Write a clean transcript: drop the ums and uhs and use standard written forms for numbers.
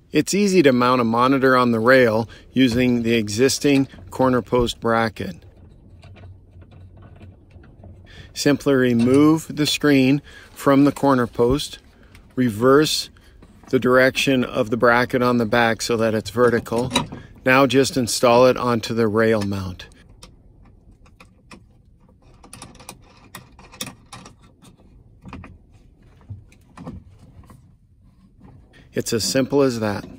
It's easy to mount a monitor on the rail using the existing corner post bracket. Simply remove the screen from the corner post, reverse the direction of the bracket on the back so that it's vertical. Now just install it onto the rail mount. It's as simple as that.